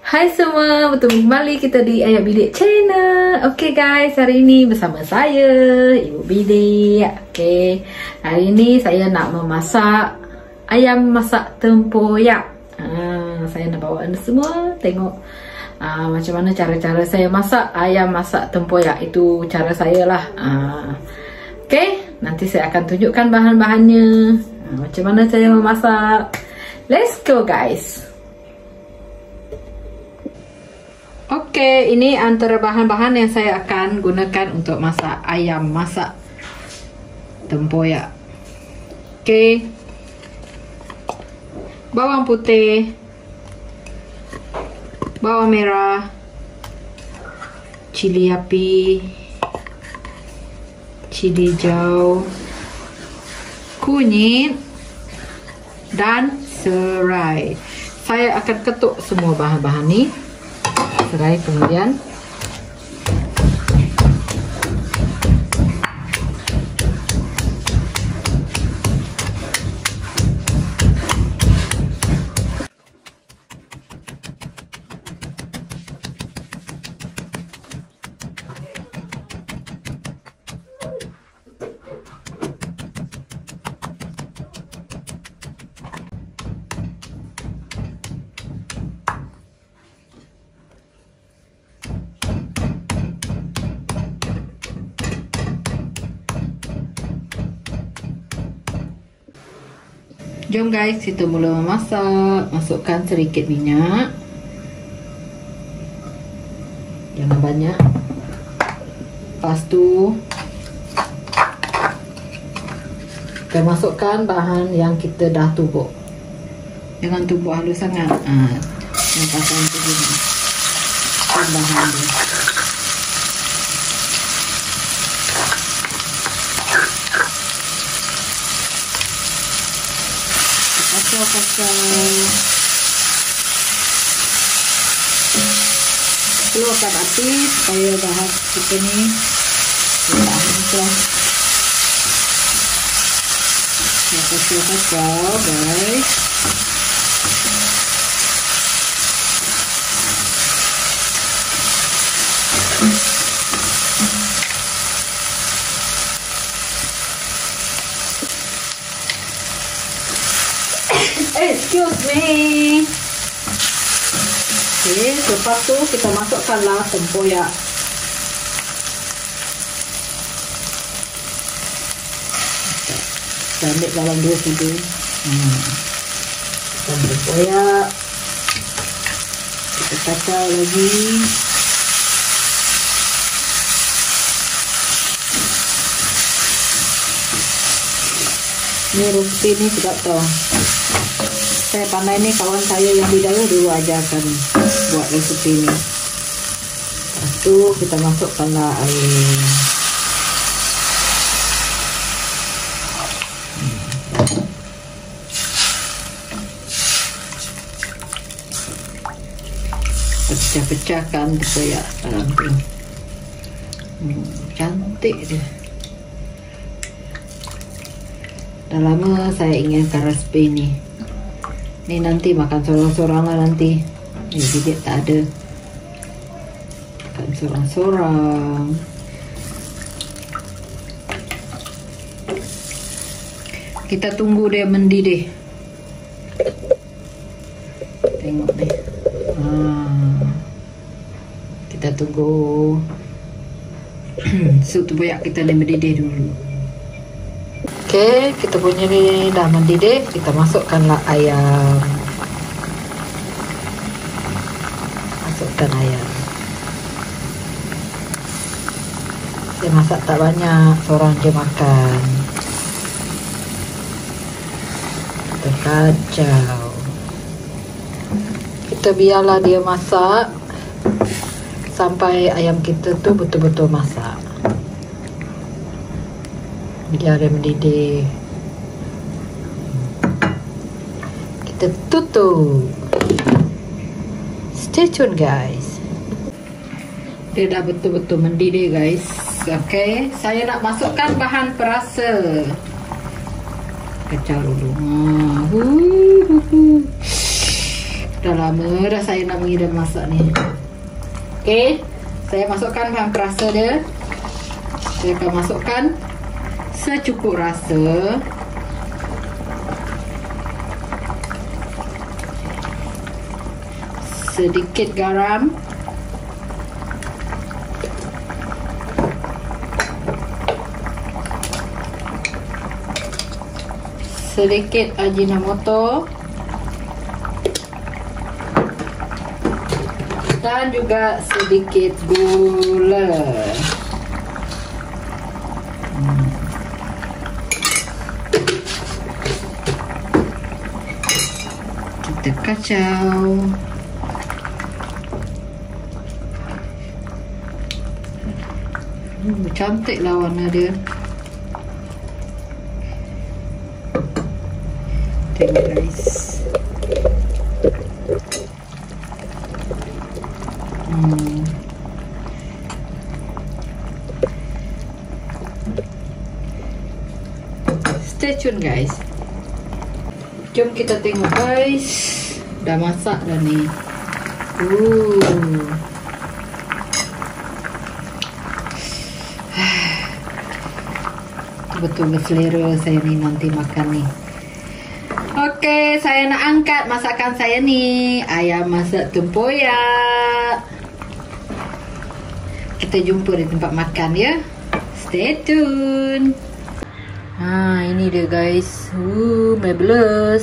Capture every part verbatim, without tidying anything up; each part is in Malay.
Hai semua, bertemu kembali kita di Ayam Bilik Channel. Oke okay guys, hari ini bersama saya, Ibu Bilik. Oke, okay. Hari ini saya nak memasak ayam masak tempoyak. ha, Saya nak bawa anda semua tengok ha, macam mana cara-cara saya masak ayam masak tempoyak. Itu cara saya lah. ha. Oke, okay. Nanti saya akan tunjukkan bahan-bahannya, ha, macam mana saya memasak. Let's go guys. Oke, ini antara bahan-bahan yang saya akan gunakan untuk masak ayam masak tempoyak. Oke, bawang putih, bawang merah, cili api, cili hijau, kunyit, dan serai. Saya akan ketuk semua bahan-bahan ni. Serai kemudian jom guys, kita mula memasak. Masukkan sedikit minyak, jangan banyak. Lepas tu kita masukkan bahan yang kita dah tumbuk. Jangan tumbuk halus sangat. ha, Yang pasal itu gini bahan dia. Kacau-kacau, keluarkan api supaya bahan kita ni tak mudah. Kacau-kacau guys. Excuse me. Okay, lepas tu kita masukkanlah tempoyak. Kita ambil dalam dua piring. hmm. Kita tempoyak, kita kacau lagi. Ni roti ni sedap tau. Saya pandai ni, kawan saya yang di dahulu dulu ajarkan buat resepi ni. Lepas tu kita masukkanlah air. Pecah-pecahkan tempoyak dalam tu. hmm, Cantik dia. Dah lama saya inginkan resepi ni. Ni nanti makan sorang-sorang lah nanti. Ni bilik tak ada. Makan sorang-sorang. Kita tunggu dia mendidih. Tengok ni. Ha. Kita tunggu sup tempoyak kita ni mendidih dulu. Okey, kita punya ni dah mendidih. Kita masukkanlah ayam. Masukkan ayam. Saya masak tak banyak, seorang je makan. Kita kacau. Kita biarlah dia masak sampai ayam kita tu betul-betul masak. Biar dia mendidih. Kita tutup. Stay tune guys. Dia dah betul-betul mendidih guys. Okay, saya nak masukkan bahan perasa. Kacau dulu. Dah lama dah saya nak mengidam masak ni. Okey, saya masukkan bahan perasa dia. Saya akan masukkan secukup rasa. Sedikit garam. Sedikit ajinomoto. Dan juga sedikit gula. Hmm. Kita kacau. Hmm, cantiklah warna dia. Tengok guys. Hmm. Stay tune guys. Jom kita tengok guys. Dah masak dah ni. Uh. Betul selera saya ni nanti makan ni. Okey, saya nak angkat masakan saya ni. Ayam masak tempoyak. Kita jumpa di tempat makan ya. Stay tune. Ha, ini dia guys. Uh, marvelous.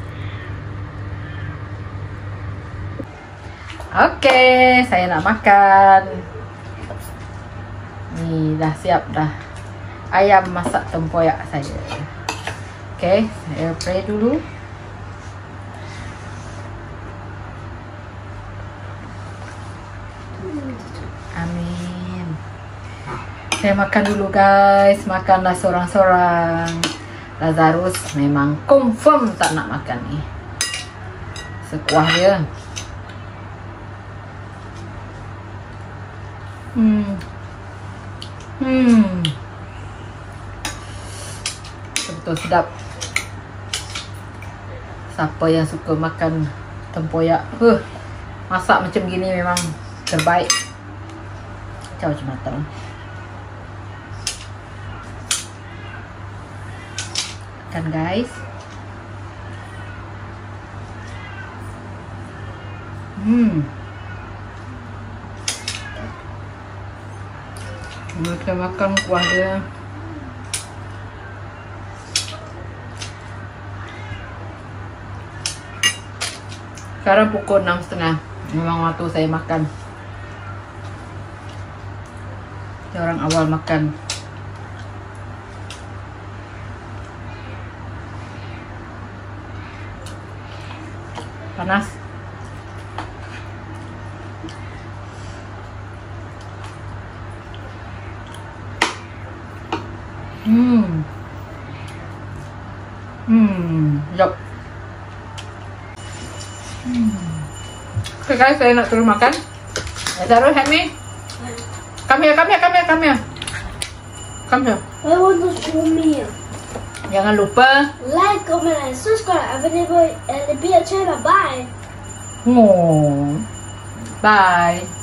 Okey, saya nak makan. Ni dah siap dah. Ayam masak tempoyak saya. Okey, saya pray dulu. Amin. Saya makan dulu guys. Makanlah sorang-sorang. Lazarus memang confirm tak nak makan ni. Sekuah dia. Hmm. Hmm. Betul sedap. Siapa yang suka makan tempoyak, huh, masak macam gini memang terbaik. Macam macam matang. Kan guys. Hmm. Kita makan kuah dia. Sekarang pukul enam tiga puluh. Memang waktu saya makan. Saya orang awal makan. Panas. Hmm. Hmm, sedap. Hmm. Okay guys, saya nak terus makan. Lazarus, help me. Come here, come here, come here, come here. Come here. I want to show me. Jangan lupa Like, comment, and subscribe. Available at the channel. Bye. Oh. Bye.